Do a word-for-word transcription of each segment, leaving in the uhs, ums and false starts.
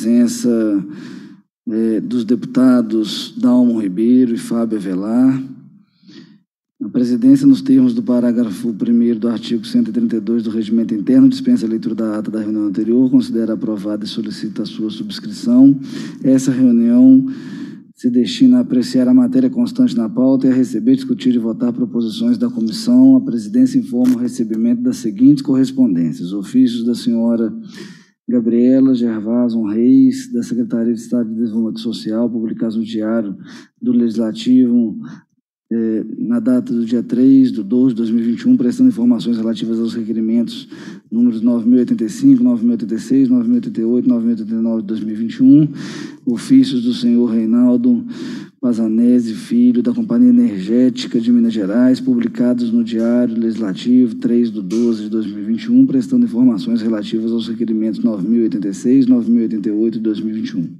presença é, dos deputados Dalmo Ribeiro e Fábio Avelar. A presidência, nos termos do parágrafo primeiro do artigo cento e trinta e dois do Regimento Interno, dispensa a leitura da ata da reunião anterior, considera aprovada e solicita a sua subscrição. Essa reunião se destina a apreciar a matéria constante na pauta e a receber, discutir e votar proposições da comissão. A presidência informa o recebimento das seguintes correspondências: ofícios da senhora Gabriela Gervason Reis, da Secretaria de Estado de Desenvolvimento Social, publicados no Diário do Legislativo eh, na data do dia três de doze de dois mil e vinte e um, prestando informações relativas aos requerimentos números nove mil e oitenta e cinco, nove mil e oitenta e seis, nove mil e oitenta e oito, nove mil e oitenta e nove de dois mil e vinte e um, ofícios do senhor Reinaldo Pazanese Filho, da Companhia Energética de Minas Gerais, publicados no Diário Legislativo três de doze de dois mil e vinte e um, prestando informações relativas aos requerimentos nove mil e oitenta e seis, nove mil e oitenta e oito de dois mil e vinte e um.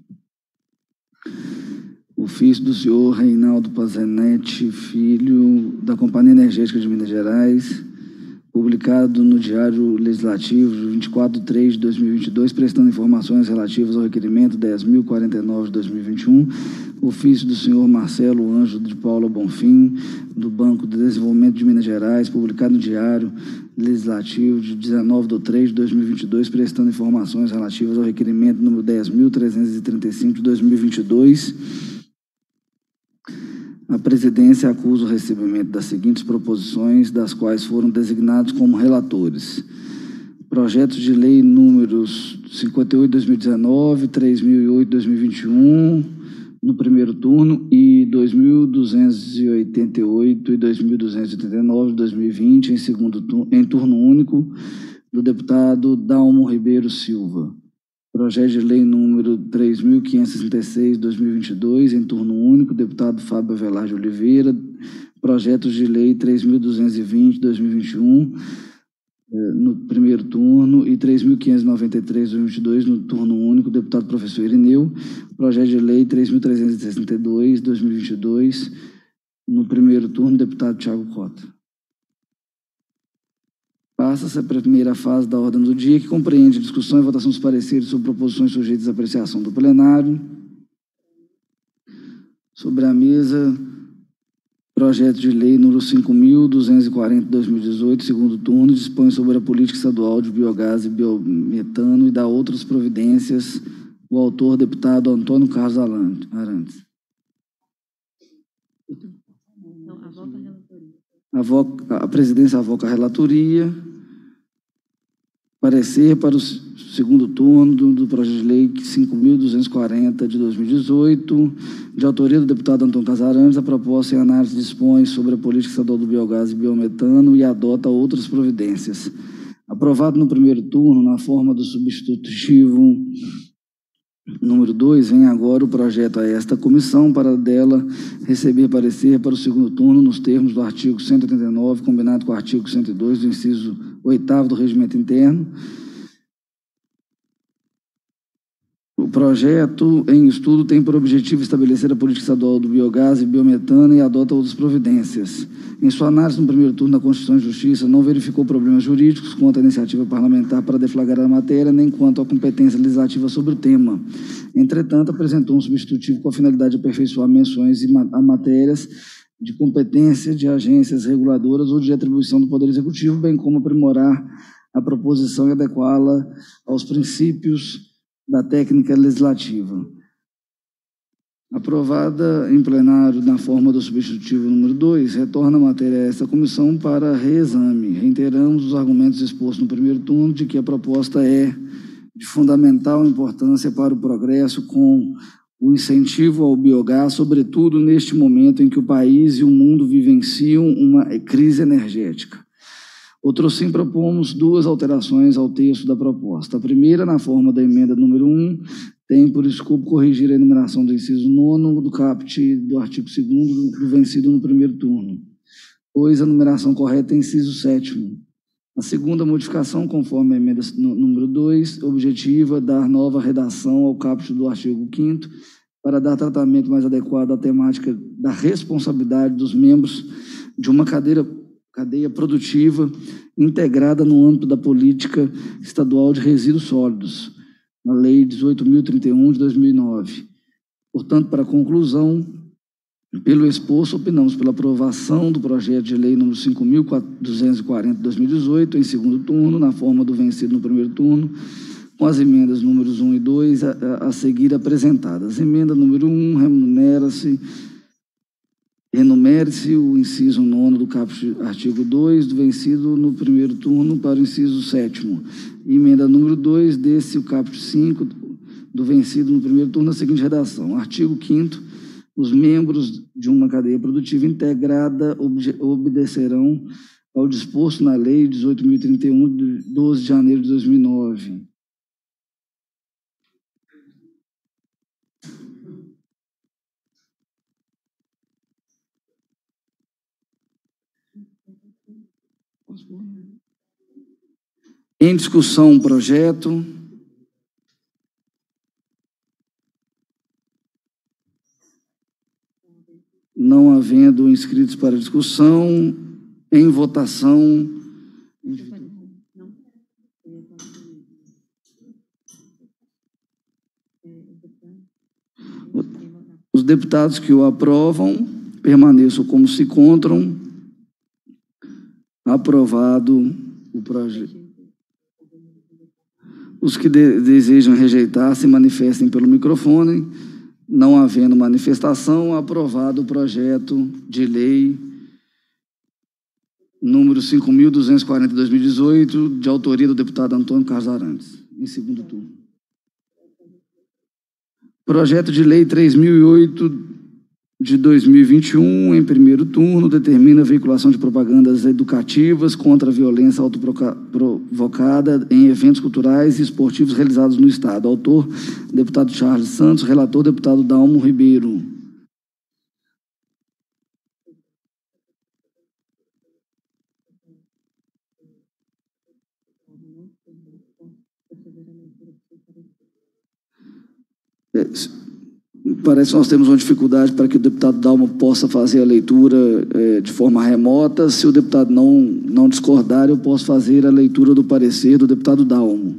Ofício do senhor Reinaldo Pazanete Filho, da Companhia Energética de Minas Gerais, publicado no Diário Legislativo vinte e quatro de três de dois mil e vinte e dois, prestando informações relativas ao requerimento dez mil e quarenta e nove de dois mil e vinte e um, ofício do senhor Marcelo Ângelo de Paula Bonfim, do Banco de Desenvolvimento de Minas Gerais, publicado no Diário Legislativo de dezenove de três de dois mil e vinte e dois, prestando informações relativas ao requerimento número dez mil trezentos e trinta e cinco de dois mil e vinte e dois. A presidência acusa o recebimento das seguintes proposições, das quais foram designados como relatores: projetos de lei números cinquenta e oito de dois mil e dezenove, três mil e oito de dois mil e vinte e um, no primeiro turno, e dois mil duzentos e oitenta e oito e dois mil duzentos e oitenta e nove de dois mil e vinte, em, segundo turno, em turno único, do deputado Dalmo Ribeiro Silva. Projeto de lei número três mil quinhentos e sessenta e seis de dois mil e vinte e dois, em turno único, deputado Fábio Avelar de Oliveira. Projetos de lei três mil duzentos e vinte de dois mil e vinte e um, no primeiro turno, e três mil quinhentos e noventa e três de dois mil e vinte e dois, no turno único, deputado professor Irineu. Projeto de lei três mil trezentos e sessenta e dois de dois mil e vinte e dois, no primeiro turno, deputado Thiago Cota. Passa-se a primeira fase da ordem do dia, que compreende discussão e votação dos pareceres sobre proposições sujeitas à apreciação do plenário. Sobre a mesa, projeto de lei número cinco mil duzentos e quarenta de dois mil e dezoito, segundo turno, dispõe sobre a política estadual de biogás e biometano e dá outras providências. O autor, deputado Antônio Carlos Arantes. Não, avoca a relatoria. Avoca, a presidência avoca a relatoria. Parecer para o segundo turno do, do projeto de lei cinco mil duzentos e quarenta de dois mil e dezoito, de autoria do deputado Antônio Casarantes. A proposta em análise dispõe sobre a política estadual do biogás e biometano e adota outras providências. Aprovado no primeiro turno, na forma do substitutivo número dois, vem agora o projeto a esta comissão para dela receber parecer para o segundo turno nos termos do artigo cento e oitenta e nove, combinado com o artigo cento e dois do inciso oitavo do Regimento Interno. O projeto em estudo tem por objetivo estabelecer a política estadual do biogás e biometano e adota outras providências. Em sua análise no primeiro turno da Constituição e Justiça, não verificou problemas jurídicos quanto à iniciativa parlamentar para deflagrar a matéria, nem quanto à competência legislativa sobre o tema. Entretanto, apresentou um substitutivo com a finalidade de aperfeiçoar menções a matérias de competência de agências reguladoras ou de atribuição do Poder Executivo, bem como aprimorar a proposição e adequá-la aos princípios da técnica legislativa. Aprovada em plenário na forma do substitutivo número dois, retorna a matéria a esta comissão para reexame. Reiteramos os argumentos expostos no primeiro turno de que a proposta é de fundamental importância para o progresso com o incentivo ao biogás, sobretudo neste momento em que o país e o mundo vivenciam uma crise energética. Outro sim, propomos duas alterações ao texto da proposta. A primeira, na forma da emenda número um, tem por escopo corrigir a enumeração do inciso nono do caput do artigo segundo do vencido no primeiro turno, pois a numeração correta é inciso sétimo. A segunda modificação, conforme a emenda número dois, objetiva dar nova redação ao caput do artigo quinto para dar tratamento mais adequado à temática da responsabilidade dos membros de uma cadeira cadeia produtiva integrada no âmbito da política estadual de resíduos sólidos, na Lei dezoito mil e trinta e um, de dois mil e nove. Portanto, para a conclusão, pelo exposto, opinamos pela aprovação do projeto de lei número cinco mil duzentos e quarenta, de dois mil e dezoito, em segundo turno, na forma do vencido no primeiro turno, com as emendas números um e dois a, a, a seguir apresentadas. Emenda número um, remunera-se, renumere-se o inciso nono do caput artigo dois, do vencido no primeiro turno para o inciso sétimo. Emenda número dois, desse o caput cinco, do vencido no primeiro turno, na seguinte redação. Artigo quinto, os membros de uma cadeia produtiva integrada obedecerão ao disposto na Lei dezoito mil e trinta e um, de doze de janeiro de dois mil e nove. Em discussão, o projeto. Não havendo inscritos para discussão, em votação. Os deputados que o aprovam permaneçam como se encontram. Aprovado o projeto. Os que de desejam rejeitar se manifestem pelo microfone. Não havendo manifestação, aprovado o projeto de lei número cinco mil duzentos e quarenta, de dois mil e dezoito, de autoria do deputado Antônio Carlos Arantes, em segundo turno. Projeto de lei três mil e oito, de dois mil e vinte e um, em primeiro turno, determina a veiculação de propagandas educativas contra a violência autoprovocada em eventos culturais e esportivos realizados no Estado. Autor, deputado Charles Santos. Relator, deputado Dalmo Ribeiro. É, parece que nós temos uma dificuldade para que o deputado Dalmo possa fazer a leitura é, de forma remota. Se o deputado não, não discordar, eu posso fazer a leitura do parecer do deputado Dalmo.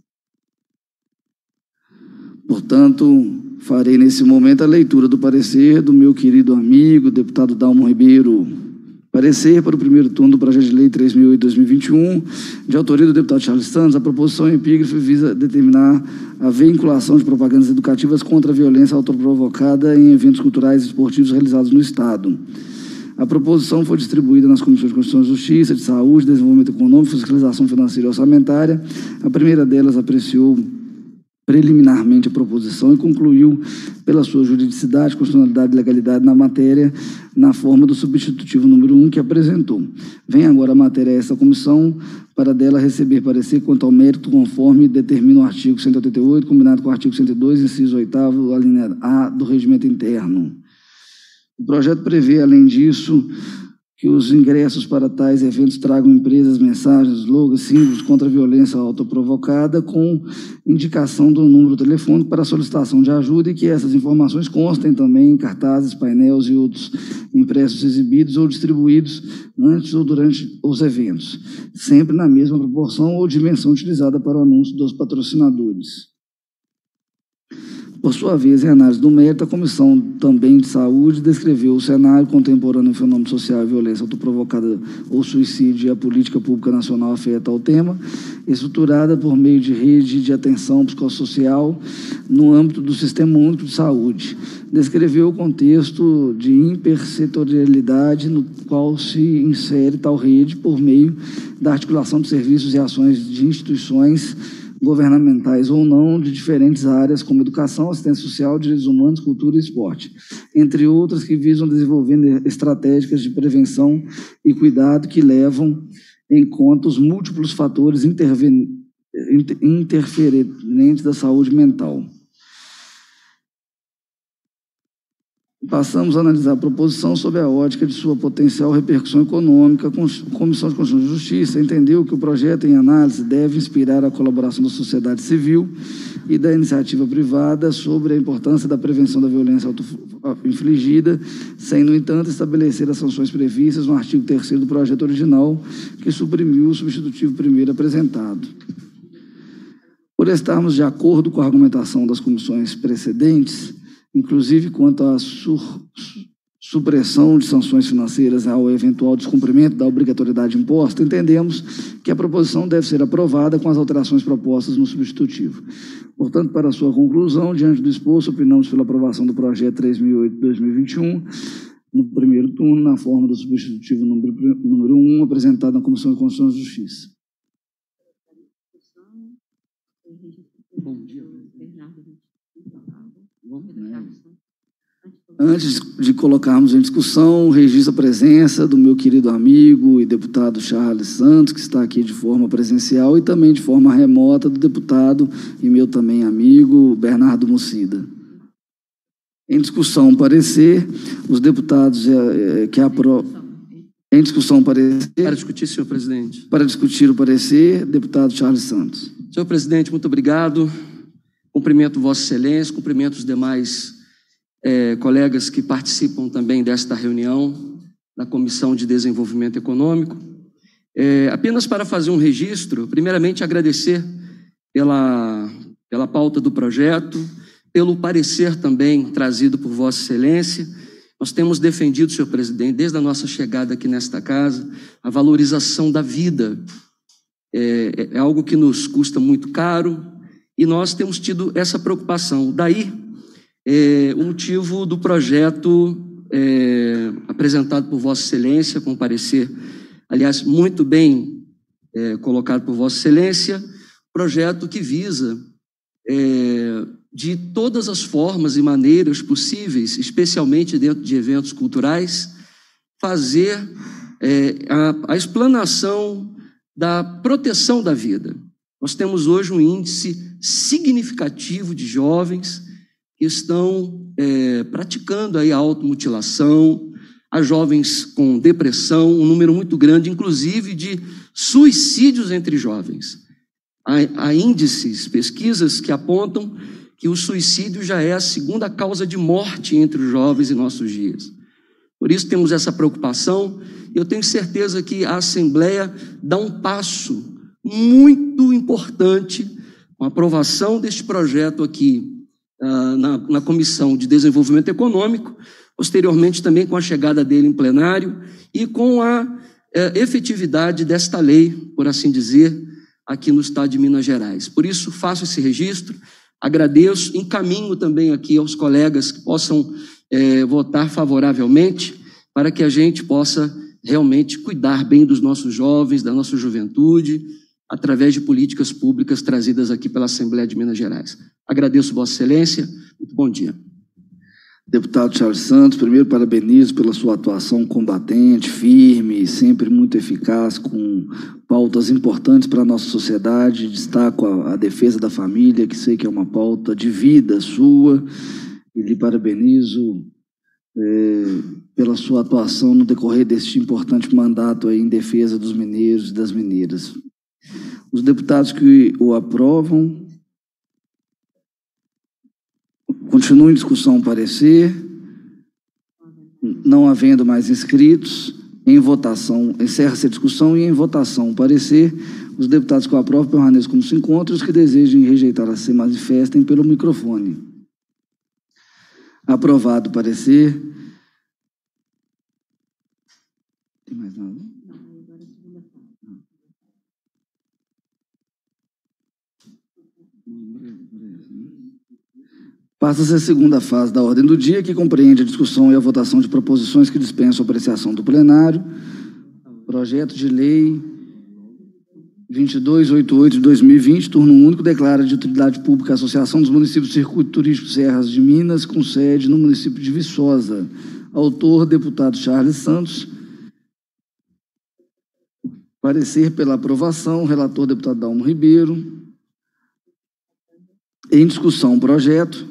Portanto, farei nesse momento a leitura do parecer do meu querido amigo, deputado Dalmo Ribeiro. Parecer para o primeiro turno do projeto de lei três mil e oito, de dois mil e vinte e um, de autoria do deputado Charles Santos. A proposição em epígrafe visa determinar a vinculação de propagandas educativas contra a violência autoprovocada em eventos culturais e esportivos realizados no Estado. A proposição foi distribuída nas comissões de Constituição e Justiça, de Saúde, Desenvolvimento Econômico, Fiscalização Financeira e Orçamentária. A primeira delas apreciou preliminarmente a proposição e concluiu pela sua juridicidade, constitucionalidade e legalidade na matéria, na forma do substitutivo número um que apresentou. Vem agora a matéria a essa comissão para dela receber parecer quanto ao mérito conforme determina o artigo cento e oitenta e oito, combinado com o artigo cento e dois, inciso oitavo, a linha A do Regimento Interno. O projeto prevê, além disso, que os ingressos para tais eventos tragam empresas, mensagens, slogans, símbolos contra a violência autoprovocada, com indicação do número telefônico para solicitação de ajuda, e que essas informações constem também em cartazes, painéis e outros impressos exibidos ou distribuídos antes ou durante os eventos, sempre na mesma proporção ou dimensão utilizada para o anúncio dos patrocinadores. Por sua vez, em análise do mérito, a Comissão também de Saúde descreveu o cenário contemporâneo do fenômeno social e violência autoprovocada ou suicídio e a política pública nacional afeta ao tema, estruturada por meio de rede de atenção psicossocial no âmbito do Sistema Único de Saúde. Descreveu o contexto de hipersetorialidade no qual se insere tal rede por meio da articulação de serviços e ações de instituições governamentais ou não, de diferentes áreas, como educação, assistência social, direitos humanos, cultura e esporte, entre outras que visam desenvolver estratégicas de prevenção e cuidado que levam em conta os múltiplos fatores interferentes da saúde mental. Passamos a analisar a proposição sob a ótica de sua potencial repercussão econômica. A Comissão de Constituição e Justiça entendeu que o projeto em análise deve inspirar a colaboração da sociedade civil e da iniciativa privada sobre a importância da prevenção da violência auto-infligida, sem, no entanto, estabelecer as sanções previstas no artigo terceiro do projeto original, que suprimiu o substitutivo primeiro apresentado. Por estarmos de acordo com a argumentação das comissões precedentes, inclusive quanto à sur- supressão de sanções financeiras ao eventual descumprimento da obrigatoriedade imposta, entendemos que a proposição deve ser aprovada com as alterações propostas no substitutivo. Portanto, para sua conclusão, diante do exposto, opinamos pela aprovação do projeto três mil e oito barra dois mil e vinte e um, no primeiro turno, na forma do substitutivo número, número um, apresentado na Comissão de Constituição e Justiça. Bom dia. Antes de colocarmos em discussão, registro a presença do meu querido amigo e deputado Charles Santos, que está aqui de forma presencial, e também de forma remota do deputado e meu também amigo Bernardo Mucida. Em discussão, parecer, os deputados é, é, que aprovam... Em discussão, parecer... Para discutir, senhor presidente. Para discutir o parecer, deputado Charles Santos. Senhor presidente, muito obrigado. Cumprimento Vossa Excelência, cumprimento os demais é, colegas que participam também desta reunião da Comissão de Desenvolvimento Econômico. É, apenas para fazer um registro, primeiramente agradecer pela, pela pauta do projeto, pelo parecer também trazido por Vossa Excelência. Nós temos defendido, senhor presidente, desde a nossa chegada aqui nesta casa, a valorização da vida. É, é algo que nos custa muito caro e nós temos tido essa preocupação. Daí, é, o motivo do projeto é, apresentado por Vossa Excelência, com parecer, aliás, muito bem é, colocado por Vossa Excelência, projeto que visa... É, de todas as formas e maneiras possíveis, especialmente dentro de eventos culturais, fazer é, a, a explanação da proteção da vida. Nós temos hoje um índice significativo de jovens que estão é, praticando aí a automutilação, há jovens com depressão, um número muito grande, inclusive de suicídios entre jovens. Há, há índices, pesquisas que apontam que o suicídio já é a segunda causa de morte entre os jovens em nossos dias. Por isso temos essa preocupação, e eu tenho certeza que a Assembleia dá um passo muito importante com a aprovação deste projeto aqui uh, na, na Comissão de Desenvolvimento Econômico, posteriormente também com a chegada dele em plenário e com a uh, efetividade desta lei, por assim dizer, aqui no estado de Minas Gerais. Por isso, faço esse registro. Agradeço, encaminho também aqui aos colegas que possam é, votar favoravelmente para que a gente possa realmente cuidar bem dos nossos jovens, da nossa juventude, através de políticas públicas trazidas aqui pela Assembleia de Minas Gerais. Agradeço, Vossa Excelência. Muito bom dia. Deputado Charles Santos, primeiro parabenizo pela sua atuação combatente, firme, sempre muito eficaz, com pautas importantes para a nossa sociedade. Destaco a, a defesa da família, que sei que é uma pauta de vida sua, e lhe parabenizo é, pela sua atuação no decorrer deste importante mandato aí em defesa dos mineiros e das mineiras. Os deputados que o aprovam, continuo em discussão o parecer, não havendo mais inscritos, em votação, encerra-se a discussão e em votação o parecer, os deputados que o aprovam permaneçam como se encontram, os que desejem rejeitar a se manifestem pelo microfone. Aprovado o parecer. Tem mais nada? Passa-se a segunda fase da ordem do dia, que compreende a discussão e a votação de proposições que dispensam a apreciação do plenário. Projeto de lei vinte e dois oitenta e oito de dois mil e vinte, turno único, declara de utilidade pública a Associação dos Municípios do Circuito Turístico Serras de Minas, com sede no município de Viçosa. Autor, deputado Charles Santos. Parecer pela aprovação, relator, deputado Dalmo Ribeiro. Em discussão, projeto.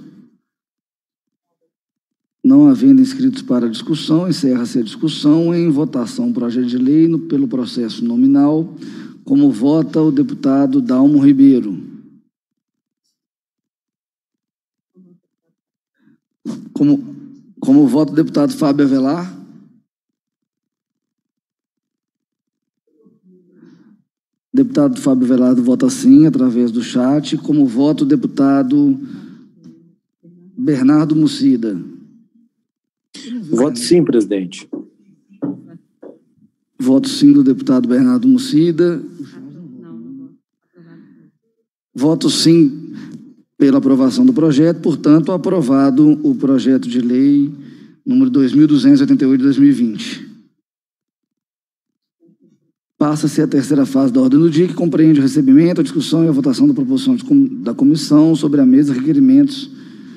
Não havendo inscritos para a discussão, encerra-se a discussão. Em votação, projeto de lei no, pelo processo nominal, como vota o deputado Dalmo Ribeiro. Como, como vota o deputado Fábio Avelar. deputado Fábio Velardo vota sim, através do chat. Como voto, o deputado Bernardo Mucida. Voto sim, presidente. Voto sim do deputado Bernardo Mucida. Voto sim pela aprovação do projeto. Portanto, aprovado o projeto de lei número dois mil duzentos e oitenta e oito de dois mil e vinte. Passa-se a terceira fase da ordem do dia, que compreende o recebimento, a discussão e a votação da proposição de com, da comissão sobre a mesa de requerimentos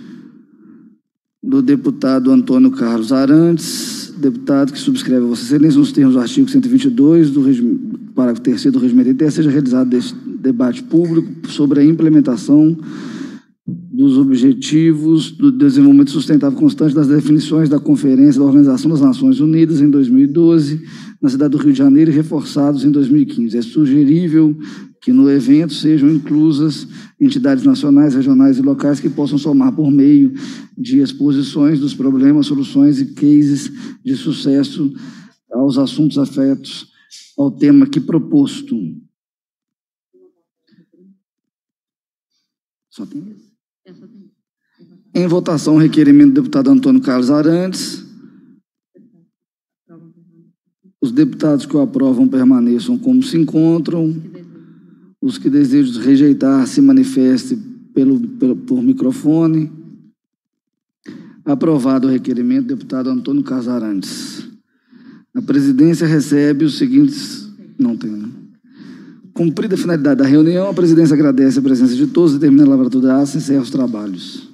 do deputado Antônio Carlos Arantes, deputado que subscreve a Vossa Excelência nos termos do artigo cento e vinte e dois do regime, parágrafo terceiro do regimento interno, seja realizado este debate público sobre a implementação dos objetivos do desenvolvimento sustentável constante das definições da Conferência da Organização das Nações Unidas em dois mil e doze, na cidade do Rio de Janeiro, e reforçados em dois mil e quinze. É sugerível que no evento sejam inclusas entidades nacionais, regionais e locais que possam somar por meio de exposições dos problemas, soluções e cases de sucesso aos assuntos afetos ao tema aqui proposto. Só tem isso? Em votação, o requerimento do deputado Antônio Carlos Arantes. Os deputados que o aprovam permaneçam como se encontram. Os que desejam rejeitar se manifestem pelo, pelo, por microfone. Aprovado o requerimento, deputado Antônio Carlos Arantes. A presidência recebe os seguintes... Não tem, né? Cumprida a finalidade da reunião, a presidência agradece a presença de todos, determina a lavratura da aça e encerra os trabalhos.